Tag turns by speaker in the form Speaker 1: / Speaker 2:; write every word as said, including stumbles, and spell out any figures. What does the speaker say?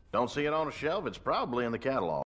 Speaker 1: Don't see it on a shelf, it's probably in the catalog.